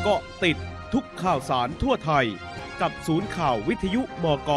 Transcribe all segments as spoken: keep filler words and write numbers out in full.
กาะติดทุกข่าวสารทั่วไทยกับศูนย์ข่าววิทยุบก.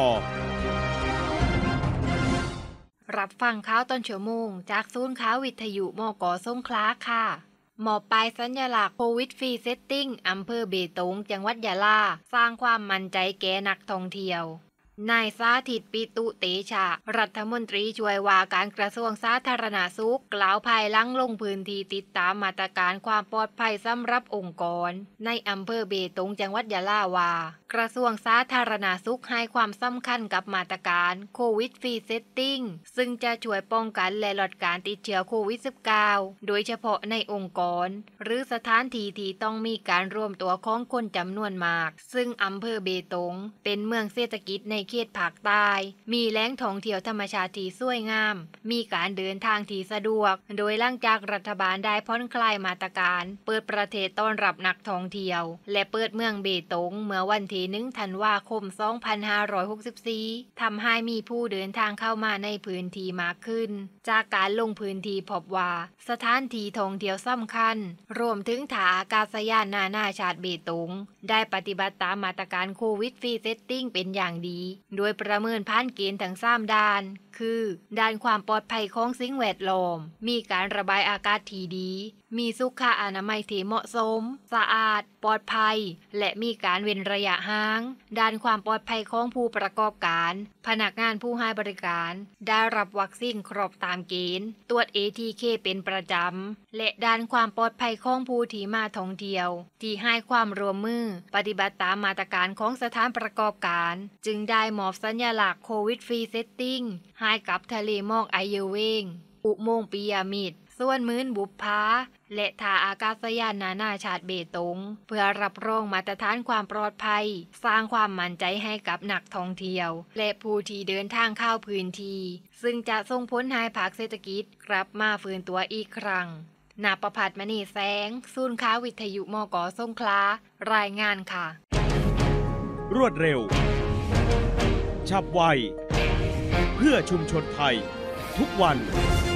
รับฟังข่าวต้นชั่วโมงจากศูนย์ข่าววิทยุมก.สงขลาค่ะหมอบปลายสัญลักษณ์โควิดฟรีเซตติ้งอำเภอเบตงจังหวัดยะลาสร้างความมั่นใจแก่นักท่องเที่ยวนายสาธิตปิตุเตชะรัฐมนตรีช่วยว่าการกระทรวงสาธารณสุขกล่าวภายหลังลงพื้นที่ติดตามมาตรการความปลอดภัยสำหรับองค์กรในอำเภอเบตงจังหวัดยะลาว่ากระทรวงสาธารณสุขให้ความสำคัญกับมาตรการโควิดฟรีเซตติ้งซึ่งจะช่วยป้องกันและลดการติดเชื้อโควิด สิบเก้า โดยเฉพาะในองค์กรหรือสถานที่ที่ต้องมีการรวมตัวของคนจำนวนมากซึ่งอำเภอเบตงเป็นเมืองเศรษฐกิจในเขตภาคใต้มีแหล่งท่องเที่ยวธรรมชาติที่สวยงามมีการเดินทางที่สะดวกโดยหลังจากรัฐบาลได้ผ่อนคลายมาตรการเปิดประเทศต้อนรับนักท่องเที่ยวและเปิดเมืองเบตงเมื่อวันที่หนึ่งธันวาคมสองพันห้าร้อยหกสิบสี่ทำให้มีผู้เดินทางเข้ามาในพื้นที่มากขึ้นจากการลงพื้นที่พบว่าสถานที่ท่องเที่ยวสำคัญรวมถึงท่าอากาศยานนานาชาติเบตงได้ปฏิบัติตามมาตรการโควิดฟรีเซตติ้งเป็นอย่างดีโดยประเมินผ่านเกณฑ์ทั้งสามด้านคือด้านความปลอดภัยของสิ่งแวดล้อมมีการระบายอากาศที่ดีมีสุขอนามัยที่เหมาะสมสะอาดปลอดภัยและมีการเว้นระยะห่างด้านความปลอดภัยของผู้ประกอบการพนักงานผู้ให้บริการได้รับวัคซีนครบตามเกณฑ์ตรวจ เอ ที เค เป็นประจำและด้านความปลอดภัยของผู้ที่มาท่องเที่ยวที่ให้ความร่วมมือปฏิบัติตามมาตรการของสถานประกอบการจึงได้มอบสัญลักษณ์โควิดฟรีเซตติ้งให้กับทะเลหมอกไอเยเวงอุโมงค์ปิรามิดส่วนมื้นบุพภาและท่าอากาศยานนานาชาติเบตงเพื่อรับรองมาตรฐานความปลอดภัยสร้างความมั่นใจให้กับนักท่องเที่ยวและผู้ที่เดินทางเข้าพื้นที่ซึ่งจะส่งผลให้ภาคเศรษฐกิจกลับมาฟื้นตัวอีกครั้งณประภัสมณีแสงศูนย์ข่าววิทยุมก.สงขลารายงานค่ะรวดเร็วฉับไวเพื่อชุมชนไทยทุกวัน